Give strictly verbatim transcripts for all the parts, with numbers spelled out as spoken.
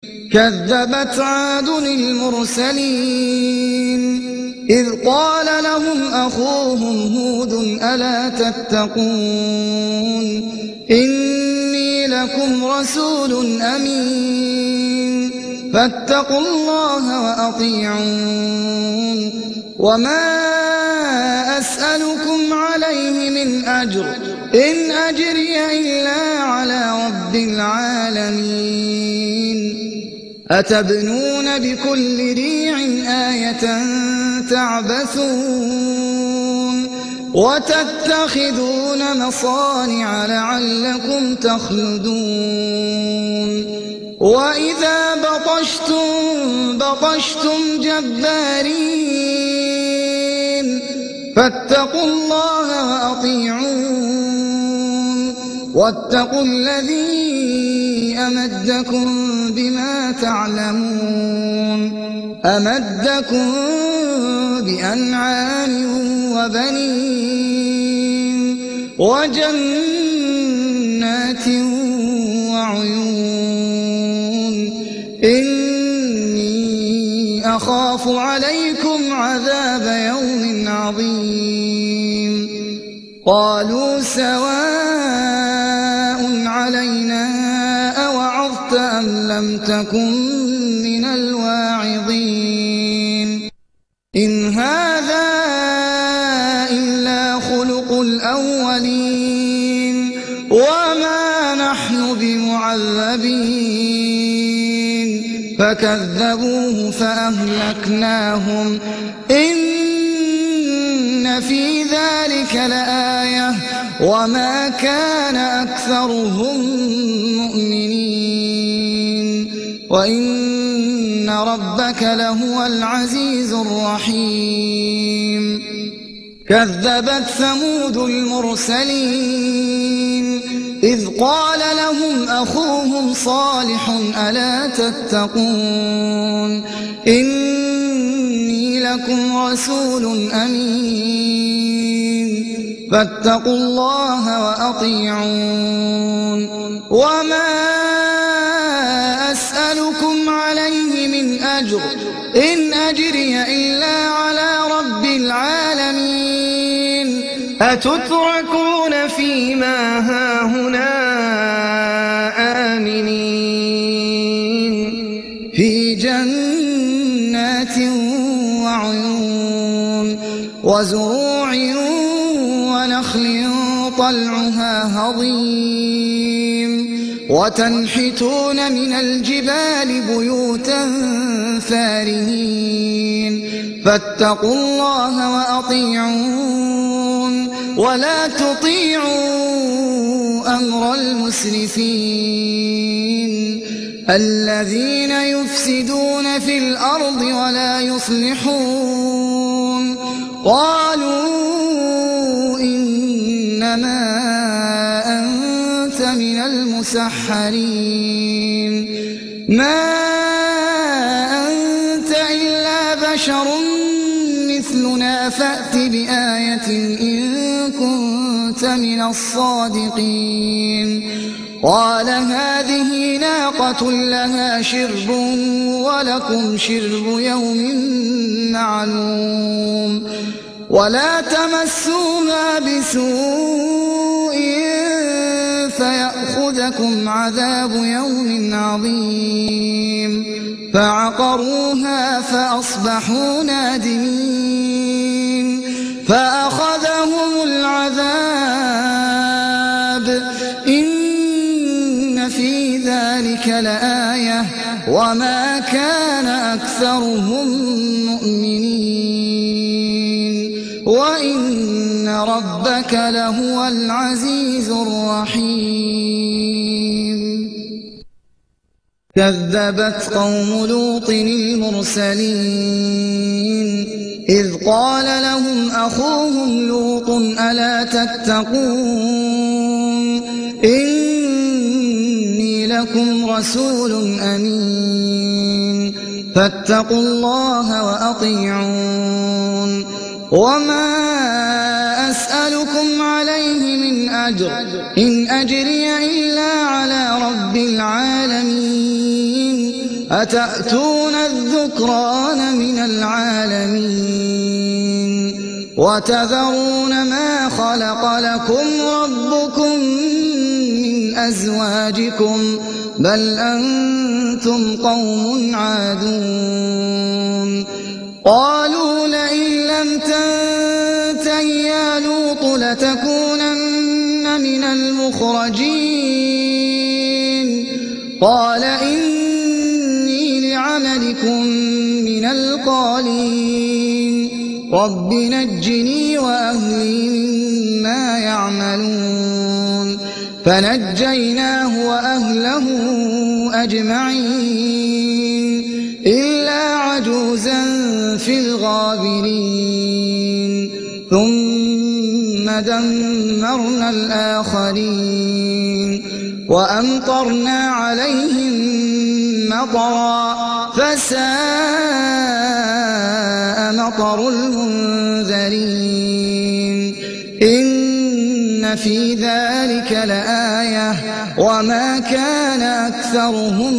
كذبت عاد المرسلين إذ قال لهم أخوهم هود ألا تتقون إني لكم رسول أمين فاتقوا الله وأطيعون وما أسألكم عليه من أجر إن أجري إلا على رب العالمين أتبنون بكل ريع آية تعبثون وتتخذون مصانع لعلكم تخلدون وإذا بطشتم بطشتم جبارين فاتقوا الله وأطيعون واتقوا الذي أمدكم بما تعلمون أمدكم بأنعام وبنين وجنات وعيون إني أخاف عليكم عذاب يوم عظيم قالوا سواء علينا أوعظت أم لم تكن من الواعظين إن هذا إلا خلق الأولين وما نحن بمعذبين فكذبوه فأهلكناهم إن في ذلك لآية وما كان أكثرهم مؤمنين وإن ربك لهو العزيز الرحيم كذبت ثمود المرسلين إذ قال لهم أخوهم صالح ألا تتقون إني لكم رسول أمين فاتقوا الله وأطيعون وما أسألكم عليه من أجر إن أجري إلا على رب العالمين أتتركون فيما هاهنا آمنين في جنات وعيون وزروع ونخل طلعها هضيم وتنحتون من الجبال بيوتا فارهين فاتقوا الله وأطيعون ولا تطيعوا أمر المسرفين الذين يفسدون في الأرض ولا يصلحون قالوا إنما أنت من المسحرين ما أنت إلا بشر مثلنا فأت بآية إن كنت من الصادقين قال هذه ناقة لها شرب ولكم شرب يوم معلوم ولا تمسوها بسوء فيأخذكم عذاب يوم عظيم فعقروها فأصبحوا نادمين فأخذهم العذاب إن في ذلك لآية وما كان أكثرهم مؤمنين وإن ربك لهو العزيز الرحيم كذبت قوم لوط المرسلين إذ قال لهم أخوهم لوط ألا تتقون إني لكم رسول أمين فاتقوا الله وأطيعون وما أسألكم عليه من أجر إن أجري إلا على رب العالمين أتأتون الذكران من العالمين وتذرون ما خلق لكم ربكم من أزواجكم بل أنتم قوم عادون قالوا لئن لم تنته يا لوط لتكونن من المخرجين قال إني لعملكم من القالين رب نجني وأهلي مما يعملون فنجيناه وأهله أجمعين إلا عجوزا في الغابرين ثم دمرنا الآخرين وأمطرنا عليهم مطرا فساء مطر المنذرين إن في ذلك لآية وما كان أكثرهم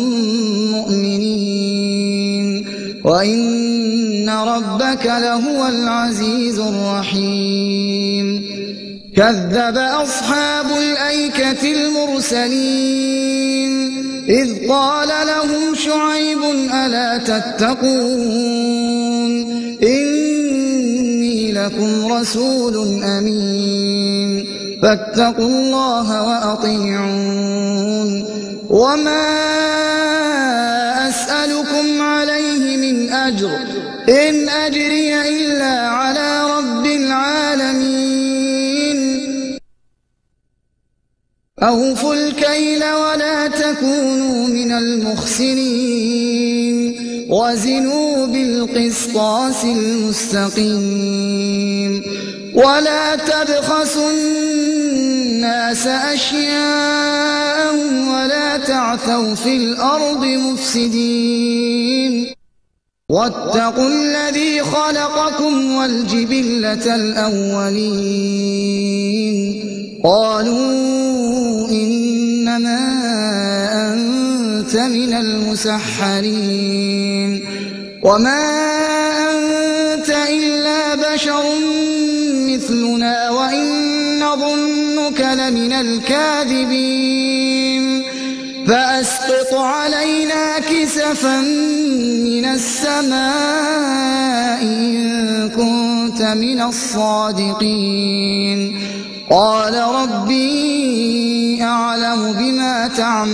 مؤمنين وإن ربك لهو العزيز الرحيم كذب أصحاب الأيكة المرسلين إذ قال لهم شعيب ألا تتقون إني لكم رسول أمين فاتقوا الله وأطيعون وما أسألكم عليه من أجر إن أجري إلا على رب العالمين أوفوا الكيل ولا تكونوا من المخسرين وزنوا بالقسطاس المستقيم ولا تبخسوا الناس أشياءهم ولا تعثوا في الأرض مفسدين واتقوا الذي خلقكم والجبلة الأولين قالوا إنما أنت من المسحرين وما أنت إلا بشر مثلنا وإن نظنك لمن الكاذبين فأسقط علينا كسفا من السماء إن كنت من الصادقين قال ربي أعلم بما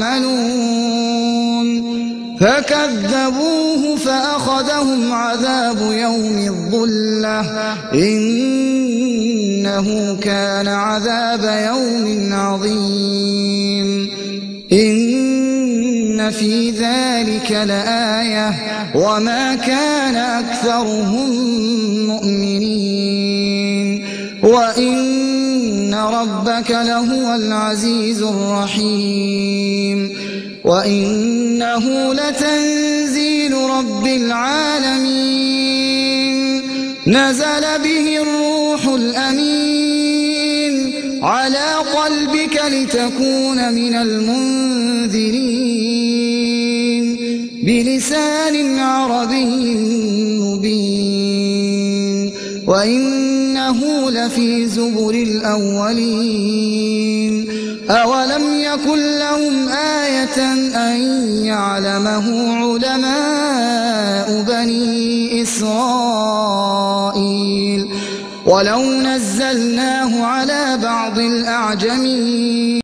تعملون فكذبوه فأخذهم عذاب يوم الظلة إنه كان عذاب يوم عظيم إن في ذلك لآية وما كان أكثرهم مؤمنين وإن ربك لهو العزيز الرحيم وإنه لتنزيل رب العالمين نزل به الروح الأمين على قلبك لتكون من المنذرين بلسان عربي مبين وإنه لفي زبر الأولين أولم يكن لهم آية أن يعلمه علماء بني إسرائيل ولو نزلناه على بعض الأعجمين